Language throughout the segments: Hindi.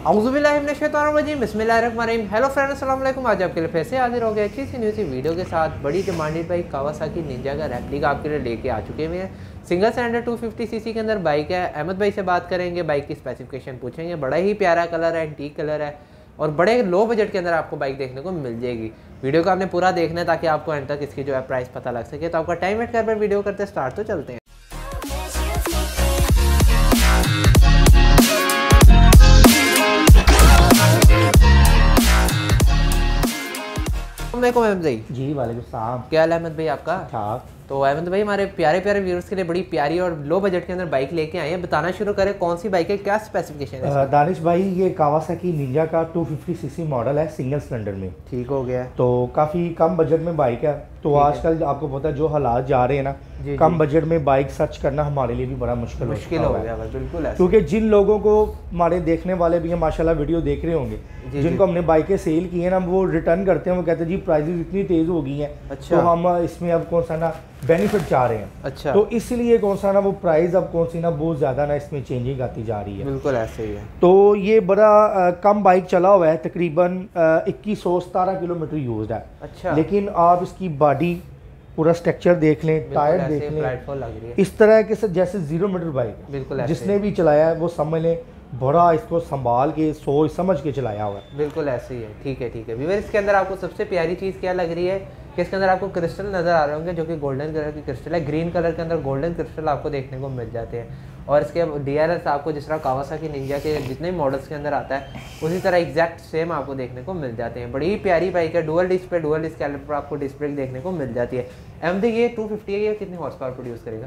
औज़ुबिल्लाहिमिनश्शैतानिर्रजीम बिस्मिल्लाहिर्रहमानिर्रहीम। हेलो फ्रेंड्स, अस्सलाम वालेकुम। आज आपके लिए फिर से हाजिर हो गए अच्छी सी न्यू सी वीडियो के साथ। बड़ी डिमांडेड बाइक कावासाकी निंजा का रेप्लिका आपके लिए लेके आ चुके हुए हैं। सिंगल सिलेंडर 250 सीसी के अंदर बाइक है। अहमद भाई से बात करेंगे, बाइक की स्पेसिफिकेशन पूछेंगे। बड़ा ही प्यारा कलर है, एंटीक कलर है और बड़े लो बजट के अंदर आपको बाइक देखने को मिल जाएगी। वीडियो को आपने पूरा देखना है ताकि आपको एंड तक इसकी जो है प्राइस पता लग सके। तो आपका टाइम वेट कर पर वीडियो करते स्टार्ट, तो चलते हैं। अहमद भाई जी वालेकुम सलाम। क्या हाल है अहमद भाई आपका? हाँ, तो अहमद भाई हमारे प्यारे प्यारे व्यूअर्स के लिए बड़ी प्यारी और लो बजट के अंदर बाइक लेके आए हैं। बताना शुरू करें कौन सी बाइक है, क्या स्पेसिफिकेशन है? दानिश भाई ये कावासाकी निंजा का 250 सीसी मॉडल है, सिंगल सिलेंडर में। ठीक हो गया। तो काफ़ी कम बजट में बाइक है। तो आजकल आपको पता है जो हालात जा रहे हैं ना, कम बजट में बाइक सर्च करना हमारे लिए भी बड़ा मुश्किल हो गया है। बिल्कुल, क्योंकि जिन लोगों को हमारे देखने वाले भी हैं माशाल्लाह वीडियो देख रहे होंगे, जिनको हमने बाइकें सेल की हैं ना, वो रिटर्न करते हैं, वो कहते हैं जी प्राइसेस इतनी तेज़ हो गई हैं। अच्छा। तो हम इसमें अब कौन सा ना बेनिफिट चाह रहे हैं। अच्छा। तो इसलिए कौन सा ना वो प्राइस अब कौन सी ना बहुत ज़्यादा ना इसमें चेंजिंग आती जा रही है। बिल्कुल ऐसे ही है। तो ये बड़ा कम बाइक चला हुआ है, तकरीबन 2117 किलोमीटर यूज है। अच्छा। लेकिन आप इसकी बॉडी पूरा स्ट्रक्चर देख लें, टायर देख लें, लग रही है इस तरह के जैसे 0 मीटर बाइक है। बिल्कुल जिसने भी चलाया है वो समझ लें बड़ा इसको संभाल के सोच समझ के चलाया हुआ है। बिल्कुल ऐसे ही है। ठीक है, ठीक है व्यूअर, इसके अंदर आपको सबसे प्यारी चीज़ क्या लग रही है कि इसके अंदर आपको क्रिस्टल नज़र आ रहे होंगे, जो कि गोल्डन कलर की क्रिस्टल है। ग्रीन कलर के अंदर गोल्डन क्रिस्टल आपको देखने को मिल जाते हैं। और इसके DRS आपको जिस तरह कावासाकी निंजा के जितने मॉडल्स के अंदर आता है उसी तरह एग्जैक्ट सेम आपको देखने को मिल जाते हैं। बड़ी ही प्यारी बाइक है। डुअल डिस्क कैलिपर आपको डिस्प्ले देखने को मिल जाती है। एमडी ये 250 है, ये कितनी हॉर्स पावर प्रोड्यूस करेगा?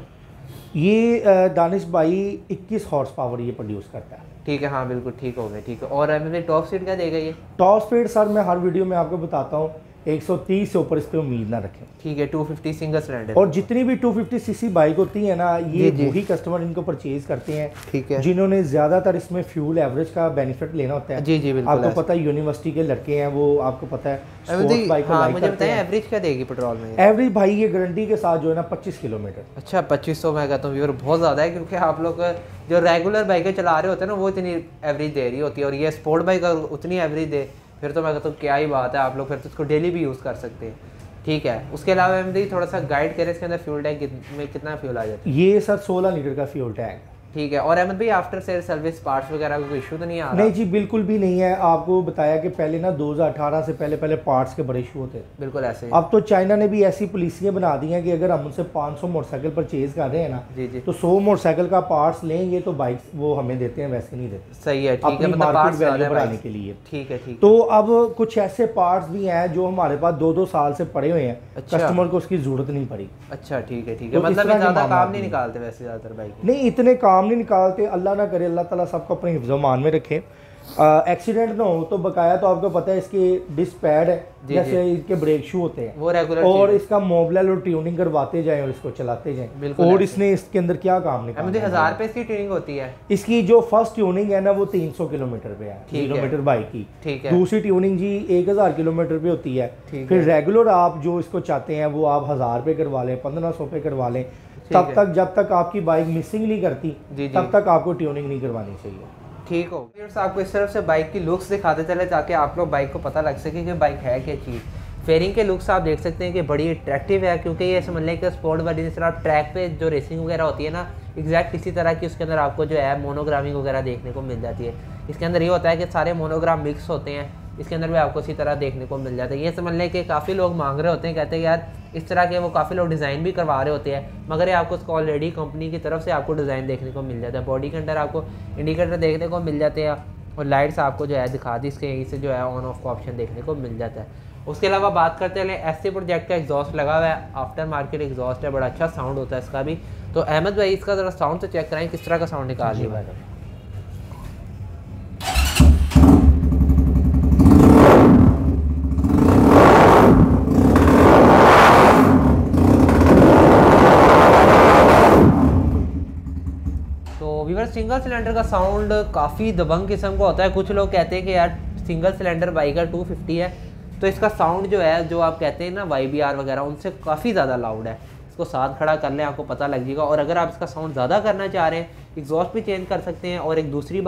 ये दानिश भाई 21 हॉर्स पावर ये प्रोड्यूस करता है। ठीक है, हाँ बिल्कुल ठीक हो गए। ठीक है, और एमडी टॉप स्पीड क्या देगा ये? टॉप स्पीड सर मैं हर वीडियो में आपको बताता हूँ 130 से ऊपर इस पर उम्मीद ना रखें। ठीक है, 250 सिंगल सिलेंडर। और जितनी भी 250 सीसी बाइक होती है ना, ये वही कस्टमर इनको परचेज करते हैं। ठीक है। जिन्होंने ज्यादातर इसमें फ्यूल एवरेज का बेनिफिट लेना होता है। जी जी बिल्कुल। आपको पता है यूनिवर्सिटी के लड़के हैं, वो आपको पता है स्पोर्ट्स बाइक को लाइक करते हैं। एवरेज क्या देगी पेट्रोल में? एवरेज भाई ये गारंटी के साथ जो है ना 25 किलोमीटर। अच्छा, 2500 मैं कहता हूँ बहुत ज़्यादा है, क्योंकि आप लोग जो रेगुलर बाइकें चला रहे होते हैं ना वो इतनी एवरेज दे रही होती है, और ये स्पोर्ट बाइक उतनी एवरेज दे फिर तो मैं कहता हूँ क्या ही बात है। आप लोग फिर तो इसको डेली भी यूज़ कर सकते हैं। ठीक है, उसके अलावा एमडी थोड़ा सा गाइड करें इसके अंदर फ्यूल टैंक में कितना फ्यूल आ जाता है? ये सर 16 लीटर का फ्यूल टैंक। ठीक है, और अहमद भाई आफ्टर सेल सर्विस पार्ट्स वगैरह का कोई इशू तो नहीं आ रहा? नहीं जी बिल्कुल भी नहीं है। आपको बताया कि पहले ना 2018 से पहले पार्ट्स के बड़े इशू होते। बिल्कुल ऐसे ही। अब तो चाइना ने भी ऐसी पॉलिसियां बना दी हैं कि अगर हम उनसे 500 मोटरसाइकिल परचेज कर रहे हैं ना, जी तो 100 मोटरसाइकिल का पार्ट्स लेंगे तो बाइक वो हमें देते हैं, वैसे नहीं देते। सही है, ठीक है, मतलब मार्केट वैल्यू बढ़ाने के लिए। ठीक है, ठीक। तो अब कुछ ऐसे पार्ट्स भी हैं जो हमारे पास 2-2 साल से पड़े हुए हैं। अच्छा। कस्टमर को उसकी जरूरत नहीं पड़ी। अच्छा, ठीक है, ठीक है, मतलब ज्यादा काम नहीं निकालते वैसे ज्यादातर बाइक? नहीं, इतने काम नहीं निकालते। अल्लाह ना करे, अल्लाह ताला सबको अपने हिफ्ज़-ओ-मान में रखे। एक्सीडेंट ना हो तो बकाया तो आपको पता है इसके डिस्क पैड है, जैसे इसके ब्रेक शू होते हैं वो रेगुलर, और इसका मोबिल और ट्यूनिंग करवाते जाएं और इसको चलाते जाएं। और इसने इसके अंदर क्या काम निकाला? मुझे 1000 रुपए इसकी ट्यूनिंग होती है। इसकी जो फर्स्ट ट्यूनिंग है ना वो 300 किलोमीटर पे है, किलोमीटर बाइक की। ठीक है। दूसरी ट्यूनिंग जी 1000 किलोमीटर पे होती है। फिर रेगुलर आप जो इसको चाहते हैं वो आप 1000 पे करवा लें, 1500 पे करवा लें। तब तक जब तक आपकी बाइक मिसिंग नहीं करती तब तक आपको ट्यूनिंग नहीं करवानी चाहिए। ठीक हो। आपको इस तरफ से बाइक की लुक्स दिखाते चले ताकि आप लोग बाइक को पता लग सके कि बाइक है क्या चीज़। फेयरिंग के लुक्स आप देख सकते हैं कि बड़ी अट्रैक्टिव है, क्योंकि ये समझ लें कि स्पोर्ट बाइक जिस तरह ट्रैक पे जो रेसिंग वगैरह होती है ना, एग्जैक्ट इसी तरह की उसके अंदर आपको जो है मोनोग्रामिंग वगैरह देखने को मिल जाती है। इसके अंदर ये होता है कि सारे मोनोग्राम मिक्स होते हैं, इसके अंदर भी आपको इसी तरह देखने को मिल जाता है। ये समझ लें कि काफ़ी लोग मांग रहे होते हैं, कहते हैं यार इस तरह के वो काफ़ी लोग डिज़ाइन भी करवा रहे होते हैं, मगर ये आपको इसको ऑलरेडी कंपनी की तरफ से आपको डिज़ाइन देखने को मिल जाता है। बॉडी के अंदर आपको इंडिकेटर देखने को मिल जाते हैं और लाइट्स आपको जो है दिखा दी, इसके यहीं से जो है ऑन ऑफ का ऑप्शन देखने को मिल जाता है। उसके अलावा बात करते हैं SC प्रोजेक्ट का एग्जॉस्ट लगा हुआ है, आफ्टर मार्केट एग्जॉस्ट है, बड़ा अच्छा साउंड होता है इसका भी। तो अहमद भाई इसका ज़रा साउंड तो चेक कराएं किस तरह का साउंड निकाल लिया है। सिंगल सिलेंडर का साउंड काफ़ी दबंग किस्म का होता है। कुछ लोग कहते हैं कि यार सिंगल सिलेंडर बाइक है 250 है तो इसका साउंड जो है जो आप कहते हैं ना YBR वगैरह उनसे काफ़ी ज़्यादा लाउड है। इसको साथ खड़ा कर लें, आपको पता लग जाएगा। और अगर आप इसका साउंड ज़्यादा करना चाह रहे हैं एग्जॉस्ट भी चेंज कर सकते हैं। और एक दूसरी बात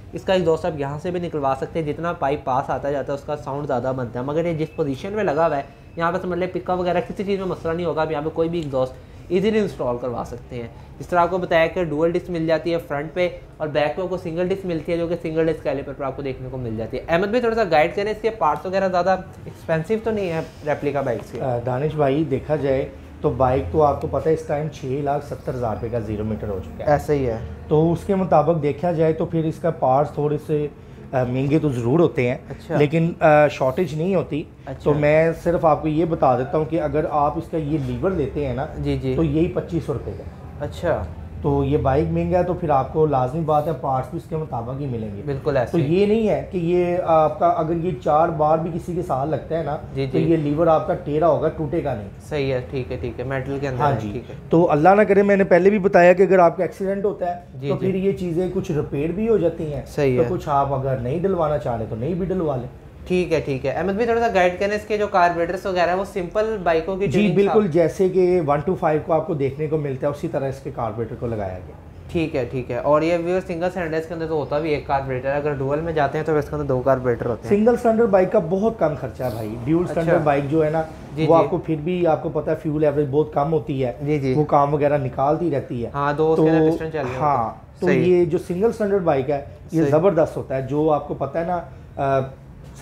इसका एग्जॉस्ट आप यहाँ से भी निकलवा सकते हैं, जितना पाइप पास आता जाता है उसका साउंड ज़्यादा बनता है। मगर ये जिस पोजीशन में लगा हुआ है यहाँ पर समझ लें पिकअप वगैरह किसी चीज़ में मसला नहीं होगा। आप यहाँ पे कोई भी एग्जॉस्ट इजीली इंस्टॉल करवा सकते हैं। जिस तरह आपको बताया कि डुअल डिस्क मिल जाती है फ्रंट पे, और बैक पे आपको सिंगल डिस्क मिलती है जो कि सिंगल डिस्क कैलिपर पर आपको देखने को मिल जाती है। अहमद भाई थोड़ा सा गाइड करें, इसके पार्ट्स वगैरह ज़्यादा एक्सपेंसिव तो नहीं है रेप्लिका बाइक्स के? दानिश भाई देखा जाए तो बाइक तो आपको पता है इस टाइम 6,70,000 रुपये का 0 मीटर हो चुका है। ऐसा ही है। तो उसके मुताबिक देखा जाए तो फिर इसका पार्ट्स थोड़े से महंगे तो ज़रूर होते हैं। अच्छा। लेकिन शॉर्टेज नहीं होती। अच्छा। तो मैं सिर्फ आपको ये बता देता हूँ कि अगर आप इसका ये लीवर लेते हैं ना जी जी, तो यही 2500 रुपये का। अच्छा। तो ये बाइक महंगा है तो फिर आपको लाजमी बात है पार्ट्स भी इसके मुताबिक ही मिलेंगे। बिल्कुल ऐसे। तो ये नहीं है कि ये आपका अगर ये 4 बार भी किसी के साथ लगता है ना जी तो जी, ये लीवर आपका टेढ़ा होगा, टूटेगा नहीं। सही है, ठीक है ठीक है, मेटल के अंदर। हाँ है, जी। ठीक है। तो अल्लाह ना करे, मैंने पहले भी बताया कि अगर आपका एक्सीडेंट होता है जी तो जी, फिर ये चीज़ें कुछ रिपेयर भी हो जाती हैं। सही तो है। कुछ आप अगर नहीं डलवाना चाह रहे तो नहीं भी डलवा लें। ठीक है ठीक है। अहमद भाई थोड़ा सा गाइड करें, इसके जो कार्बोरेटर्स वगैरह वो सिंपल बाइकों की जी बिल्कुल, जैसे कि 125 को आपको देखने को मिलता है उसी तरह इसके कार्बोरेटर को लगाया गया। ठीक है ठीक है। और ये व्यूअर सिंगल सिलेंडर के अंदर तो होता भी एक कार्बोरेटर है, अगर डुअल में जाते हैं तो इसके अंदर 2 कार्बोरेटर होते हैं। सिंगल सिलेंडर बाइक का बहुत कम खर्चा है भाई। ड्यूल सिलेंडर बाइक जो है ना वो आपको फिर भी आपको पता है फ्यूल एवरेज बहुत कम होती है। जी जी, वो काम वगैरह निकालती रहती है। हाँ, तो पिस्टन चल रहे हैं। हाँ, तो ये जो सिंगल सिलेंडर बाइक है ये ज़बरदस्त होता है। जो आपको पता है ना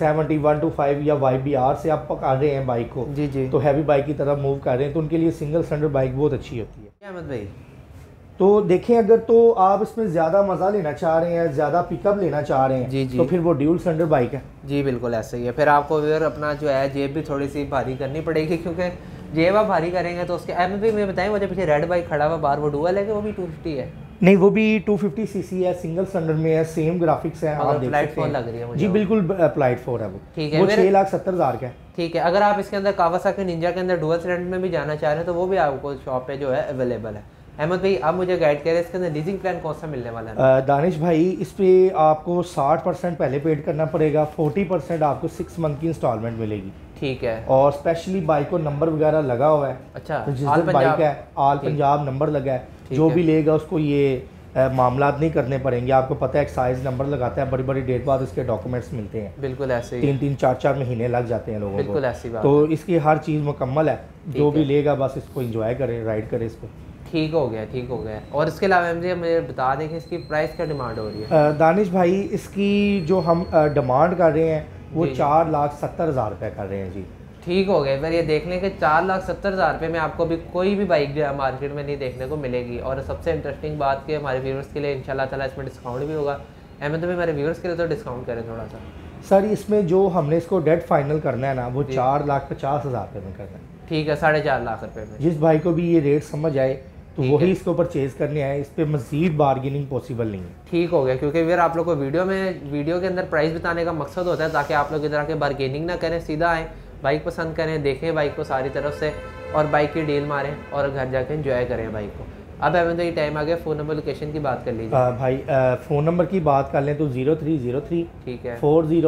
7125 या YBR से आप पका रहे हैं बाइक को, जी जी, तो हैवी बाइक की तरफ मूव कर रहे हैं तो उनके लिए सिंगल सिलेंडर बाइक बहुत अच्छी होती है। अहमद भाई तो देखें अगर तो आप इसमें ज़्यादा मज़ा लेना चाह रहे हैं, ज़्यादा पिकअप लेना चाह रहे हैं, जी जी, तो फिर वो ड्यूल सिलेंडर बाइक है। जी बिल्कुल ऐसा ही है। फिर आपको फिर अपना जो है जेब भी थोड़ी सी भारी करनी पड़ेगी, क्योंकि जेब आप भारी करेंगे तो उसके। अहमद भाई मैं बताएं, मुझे पीछे रेड बाइक खड़ा हुआ बाहर, वो डुअल है कि वो भी 250 है? नहीं, वो भी 250 सीसी है, सिंगल सिलेंडर में है, सेम ग्राफिक्स है। आप देख सकते हैं, लग रही है मुझे। जी बिल्कुल प्लाइट 4 है वो। ठीक है, वो 6,70,000 का है। ठीक है। अगर आप इसके अंदर कावासाकी निंजा के अंदर डुअल सिलेंडर में भी जाना चाह रहे हैं तो वो भी आपको शॉप पे जो है अवेलेबल है। अहमद भाई आप मुझे गाइड करें, इसके अंदर लीजिंग प्लान कौन सा मिलने वाला है? दानिश भाई इस पे आपको 60% पहले पेड करना पड़ेगा, 40% आपको 6 मंथ की इंस्टॉलमेंट मिलेगी। ठीक है। और स्पेशली बाइक को नंबर वगैरह लगा हुआ है। अच्छा, तो जिस दिन बाइक है ऑल पंजाब नंबर लगा है, जो भी लेगा उसको ये मामला नहीं करने पड़ेंगे। आपको पता है एक्साइज नंबर लगाता है, बड़ी बड़ी देर बाद उसके डॉक्यूमेंट्स मिलते हैं। बिल्कुल ऐसे ही, 3-3 4-4 महीने लग जाते हैं लोगों को। बिल्कुल ऐसी बात। तो इसकी हर चीज़ मुकम्मल है, जो भी लेगा बस इसको एंजॉय करे, राइड करे इस पर। ठीक हो गया, ठीक हो गया। और इसके अलावा मुझे बता दें कि इसकी प्राइस क्या डिमांड हो रही है? दानिश भाई इसकी जो हम डिमांड कर रहे हैं वो 4,70,000 रुपये कर रहे हैं जी। ठीक हो गया। फिर ये देख लें कि 4,70,000 रुपये में आपको भी कोई भी बाइक जो है मार्केट में नहीं देखने को मिलेगी। और सबसे इंटरेस्टिंग बात कि हमारे व्यूअर्स के लिए इंशाल्लाह ताला इसमें डिस्काउंट भी होगा। अहमद भाई हमारे व्यूअर्स के लिए तो डिस्काउंट करें थोड़ा सा। सर इसमें जो हमने इसको डेट फाइनल करना है ना वो 4,50,000 रुपये में करना है। ठीक है, 4.5 लाख रुपये में। जिस भाई को भी ये रेट समझ आए तो वही इसको परचेज करने आए, इस पर मजीद बार्गेनिंग पॉसिबल नहीं है। ठीक हो गया, क्योंकि फिर आप लोग को वीडियो के अंदर प्राइस बताने का मकसद होता है ताकि आप लोग इस तरह के बार्गेनिंग ना करें, सीधा आएँ, बाइक पसंद करें, देखें बाइक को सारी तरफ से और बाइक की डील मारें और घर जाके एंजॉय करें बाइक को। अब अहमद ये टाइम आ गया फ़ोन नंबर लोकेशन की बात कर लीजिए। भाई फ़ोन नंबर की बात कर लें तो 0303 ठीक है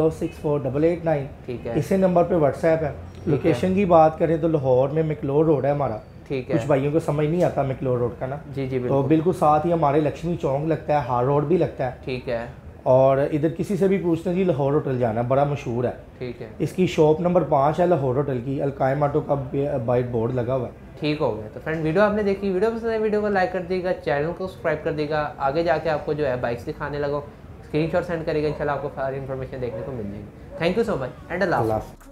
4064 ठीक है, इसी नंबर पे व्हाट्सएप है। लोकेशन की बात करें तो लाहौर में मैक्लोर रोड है हमारा। ठीक है। कुछ भाइयों को समझ नहीं आता मैक्लोर रोड का ना। जी जी तो बिल्कुल साथ ही हमारे लक्ष्मी चौक लगता है, हार रोड भी लगता है। ठीक है। और इधर किसी से भी पूछते हैं जी लाहौर होटल जाना, बड़ा मशहूर है। ठीक है। इसकी शॉप नंबर 5 है लाहौर होटल की, अलकायम ऑटो का बाइट बोर्ड लगा हुआ है। ठीक हो गया। तो फ्रेंड वीडियो आपने देखी, वीडियो पसंद है वीडियो को लाइक कर दीजिएगा, चैनल को सब्सक्राइब कर दीजिएगा। आगे जाके आपको जो है बाइक्स दिखाने लगो, स्क्रीनशॉट सेंड करिएगा, इंशाल्लाह आपको सारी इन्फॉर्मेशन देखने को मिल जाएगी। Thank you so much and अल्लाह हाफ़िज़।